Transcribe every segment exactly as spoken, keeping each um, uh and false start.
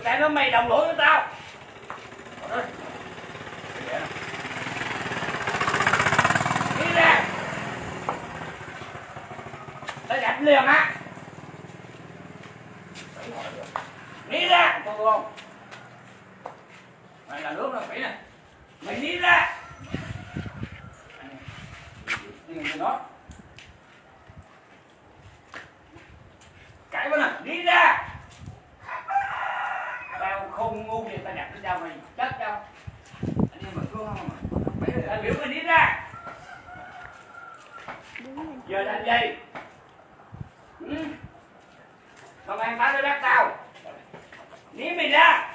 tại nó mày đồng lỗi với tao. Đi ra. Tao đập liền á. Đi ra, không không? Mày là nước nó phải nè. Mày đi ra. Đi người đó. Cãi với nè, đi ra. Tao không ngu gì tao đập cái tao mày chết đâu. Anh em mà thương không mà. Tao biểu mày đi ra. Giờ làm gì? Ừ? Công an báo tới bắt tao. Đi mày ra.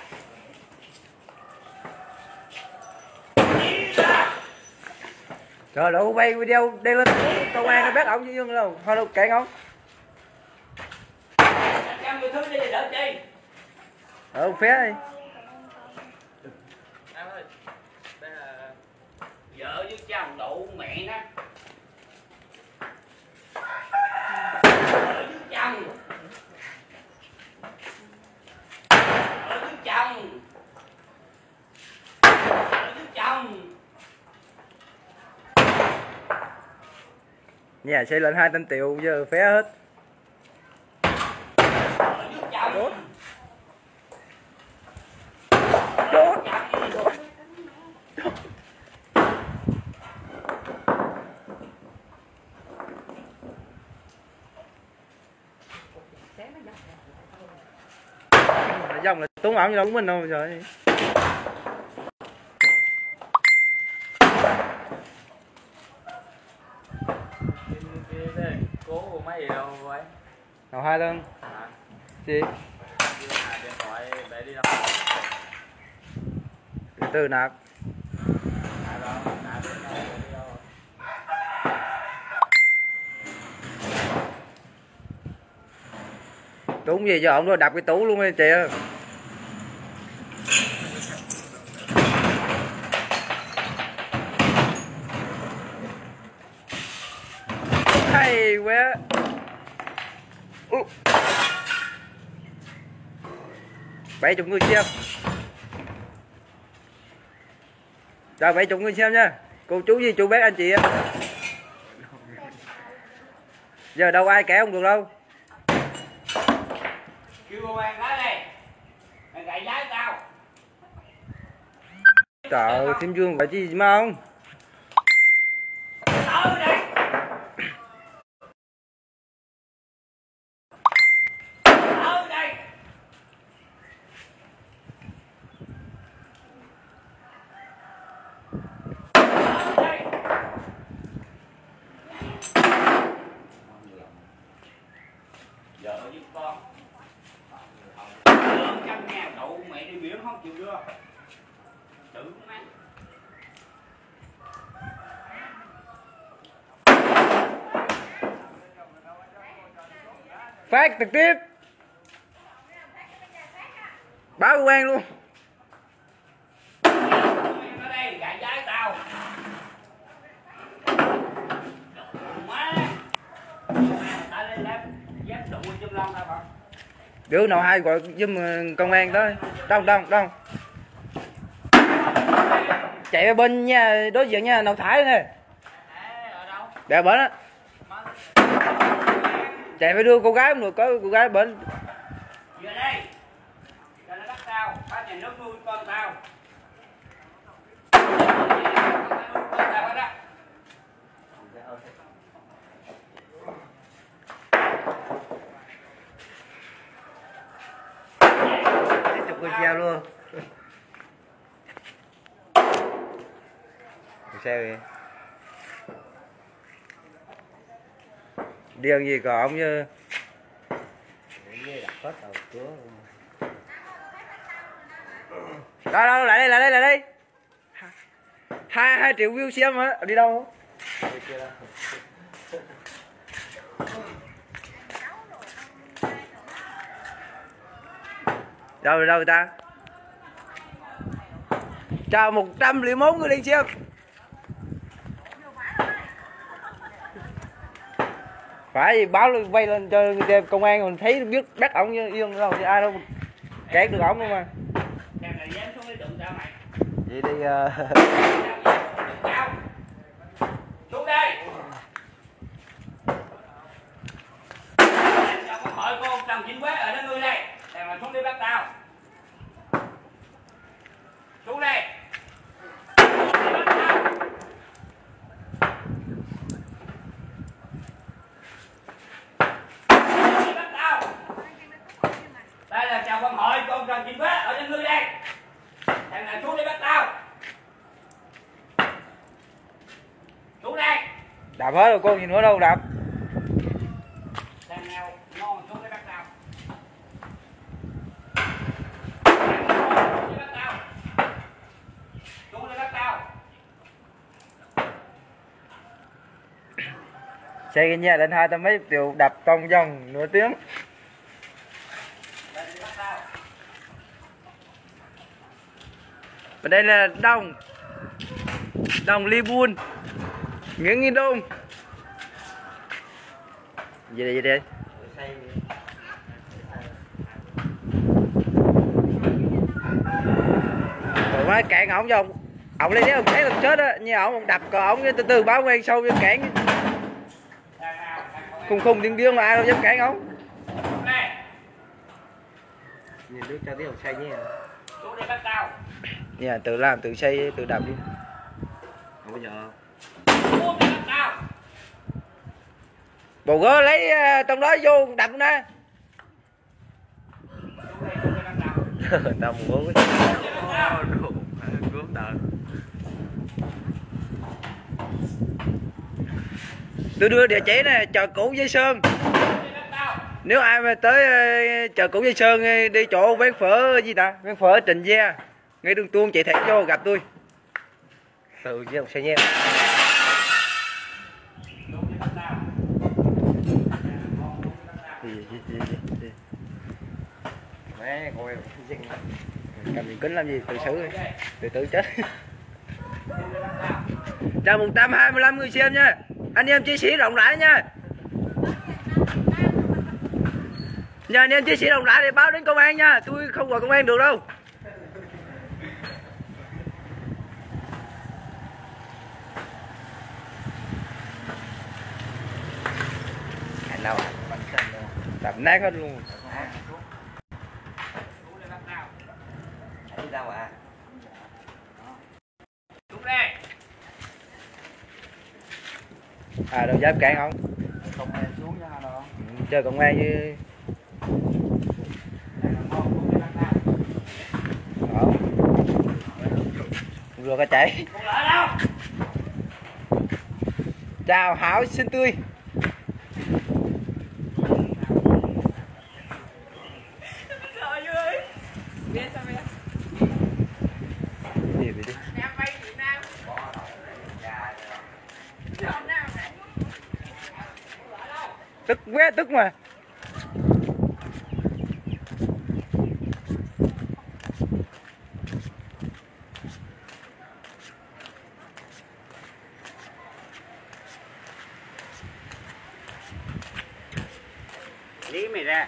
Đi ra. Trời ơi, quay video đi lên công an nó bắt ổng như dương đâu. Thôi đâu kệ không? Trăm người thứ đi đỡ chi? Ở phía đi. Em ơi. Đây là vợ với chồng đụ mẹ nó. Vợ với chồng. Vợ với chồng. Vợ với chồng. Nhà xây lên hai trăm triệu giờ phé hết. Đốt. Đốt. Dòng là tốn ổng như đâu của mình đâu rồi. Cố của mấy gì đâu vậy? Nào hai lần. À. Gì? Điện thoại để đi đâu? Từ từ nạp. À rồi, nạp đến đâu để đi đâu? Trúng gì cho ổng rồi đập cái tủ luôn đi chị ơi. Hay quá. Uh. Bảy chục người xem. Chào bảy chục người xem nha. Cô chú gì chú bác anh chị em. Giờ đâu ai kẻ không được đâu. Kêu công an tới đây. Mày gậy giái tao. Trời ơi, Thiên Dương gọi chi mà không? Tới đây. Tới đây. Tới đây. Vợ với con. Lương trăm ngàn đậu mẹ đi biển không chịu đưa. Tự má. Phát trực tiếp. Báo công an luôn. Ở đây gãi giái tao. Má. Ta lên lắm. Dám đụng chung lông tao không? Đứa nào hai gọi giùm công an tới. Đông đông đông. Chạy về bên nha, đối diện nha, nào thải nè. Để bển á. Chạy phải đưa cô gái không được, có cô gái bển. Về đây. Cho nó bắt tao, bắt nhà nước nuôi con tao. Con tao hết á. Tiếp tục video luôn. Sao vậy? Điên gì còn ông như đâu đâu lại đây lại đây lại đây hai hai triệu view xem hả đi đâu đâu rồi đâu người ta chào một trăm lẻ một người đi xem. Phải gì báo lên quay lên cho công an mình thấy biết bắt ổng như yên đâu thì ai đâu Kẹt được ổng luôn mà. Em này dám xuống cái đụng tao mày. Vậy đi uh... Tao. Xuống đây. Sao có hỏi cô Trần Chính Quế ở đó ngươi đây. Em mà xuống đi bắt tao. Xuống đây. Đi bắt tao. Đi bắt tao. Đây là chào con hội con Trần Chính Quế ở trên ngươi đây. Thằng nào xuống đi bắt tao. Xuống đây. Đạp hết rồi cô gì nữa đâu đạp. Thằng nào ngon xuống đi bắt tao. Xuống đi bắt tao. Xuống đi bắt tao. Xe cái nhà lên hai trăm mấy triệu đập trong vòng nửa tiếng. Đây đi bắt tao. Và đây là đồng đồng Libun Nguyễn Nghi Đông. Về đây, về đây. Rồi má cạn ổng cho ông. Ổng lấy nếu ông thấy ông chết á, như ổng ông đập cờ ổng từ từ báo quen sâu cho cản. Khùng khùng điên điên mà ai đâu dám cản ổng. Nhìn đứa cho tí ông say nhé. Xuống đi bắt tao. Nhà tự làm tự xây tự đập đi. Không bao giờ. Xuống đi bắt tao. Bồ gơ lấy trong đó vô đập nè. Xuống đi bắt tao. Tao bồ gơ cái. Cướp tờ. Tôi đưa địa chỉ nè, chợ cũ Dây Sơn. Nếu ai mà tới chợ cũ Dây Sơn đi chỗ quán phở gì ta? Quán phở Trịnh Gia. Ngay đường tuôn chạy thẳng vô gặp tôi. Từ với ông xe nhé. Mẹ coi cầm điện kính làm gì tự xử tự tử chết. Chào một trăm hai mươi lăm người xem nha. Anh em chia sẻ rộng rãi nha. Nhờ anh em chia sẻ rộng rãi để báo đến công an nha. Tôi không gọi công an được đâu. Anh đâu à? Đập nát hết luôn. Đi đâu à? Xuống đây. À đâu dám cản không? Không ai xuống nha đâu. Ừ, chơi công an như đó. Rồi có chạy. Chào Hảo xinh tươi. Đi đi đi. Tức quá tức mà. Lý mày ra.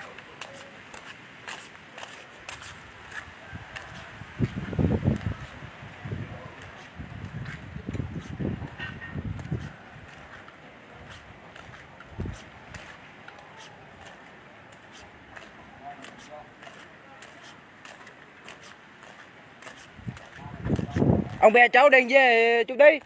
Ông bè cháu đang về chút đi.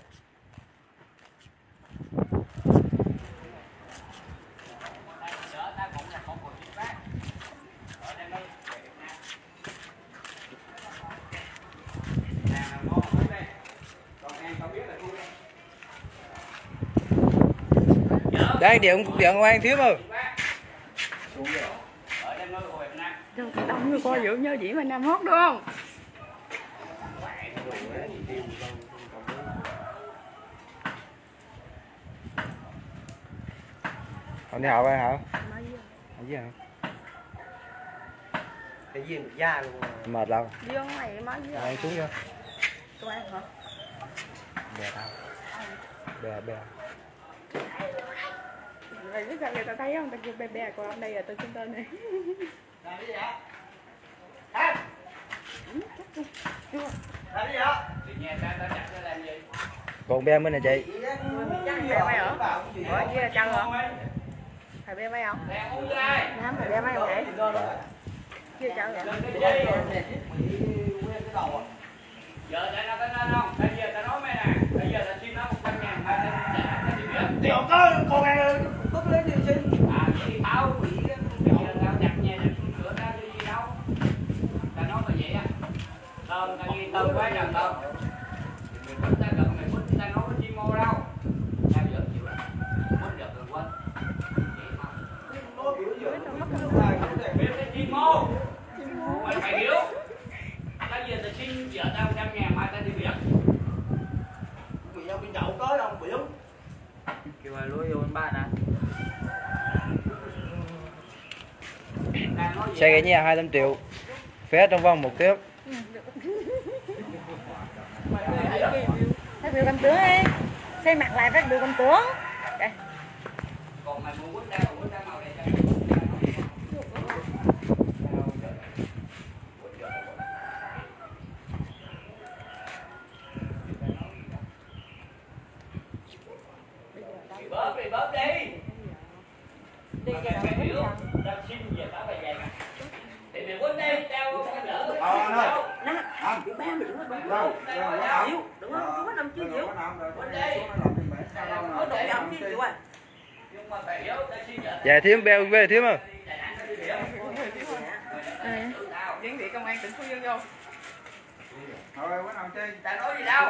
Đây điện điện công an thiếu rồi. Đông người coi dưỡng nhớ dĩ mà Nam hót đúng không? Ông đi học ai hả? Ở dưới hả? Cái viên được da luôn. Mệt lâu. Dương này mới với Ai xuống chưa? công an hả? Bè tao. Bè bè. Rồi biết sao người ta thấy không? Ta kêu bè bè của ông đây là từ trung tên này. Làm cái gì vậy? Hả? Làm gì đó? Thì nhà ta ta chặt nó làm gì? Còn bé bên này chị. Bé máy ở ở kia là chân hả? Thầy bé máy không? Đang uống đây. Nam thầy bé máy không vậy? Kia chân vậy? Lên cái gì? Giờ tại nó tới nó không? Bây giờ ta nói mày nè. Bây giờ ta xin nó một trăm ngàn mà ta trả ta đi biết. Thì không có con này có lấy gì xin. À vậy tao bị cái bây giờ tao chặt nhà để sửa tao đi gì đâu. Ta nói mà vậy á. Tao ta ghi tao quá trời tao. Mày bứt ta gần mày bứt ta nói với chim mô đâu. Tao giờ chịu rồi. Bứt được rồi quên. Biết cái chim mô. Mày phải hiểu. Tao giờ tao xin vợ tao trăm ngàn mai tao đi việc. Bị nhau bị nhậu tới không biểu. Kêu ai lối vô anh ba nè. Xe cái nhà hai mươi lăm triệu. Phé trong vòng một tiếng. Phát biểu công tướng đi. Xây mặt lại phát biểu công tướng. Đây. Còn mày mua quýt đeo, quýt đeo màu này cho. Bị bóp đi, bóp đi. Đi Mà ra mày phải đâu hiểu, tao xin về tao phải về nè. Thì mày quýt đi, tao tao đỡ. Ờ anh ơi. Nè, Anh. bị ba mình đúng không? Đâu? Chịu, đúng không? Không có năm chín triệu. Có độ năm chín triệu à? Nhưng mà phải hiểu, tao xin vợ tao. Dạ thiếu beo về thiếu mà. Diễn vị công an tỉnh Phú Yên vô. Thôi quán nào chơi. Tao nói gì đâu.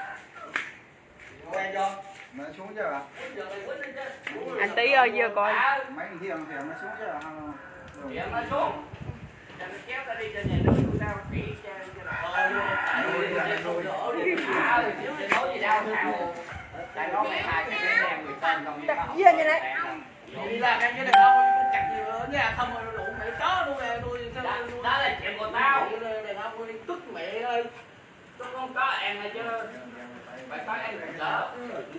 Quen chưa? Mày xuống chưa ạ? Anh Tí ơi vừa coi. Mấy thằng kia thì mày xuống chưa ạ? Thì em nói xuống. Cho nó kéo ta đi trên nhà nước tụi tao kỹ cho cho nó. Ờ luôn. Tại vì trên đổ đổ đi. À, chứ nói gì đâu sao. Tại nó mày hai cái đèn người tên còn gì đó. Duyên như đấy. Đi làm cái này không chặt gì ở nhà không rồi đủ mẹ chó luôn nè nuôi Đó là chuyện của tao. này không đi tức mẹ ơi. Tôi không có em này chứ. Phải có em cũng đỡ.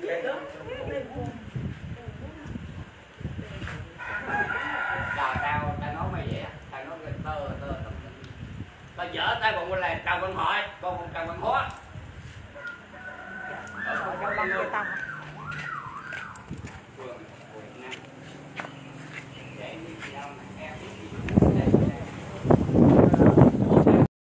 Trời tao, tao nói mày vậy á. Tao nói tơ tơ tơ. Tao vợ tao còn là Trần Văn Hội, con còn Trần Văn Hóa. Băng bê tông.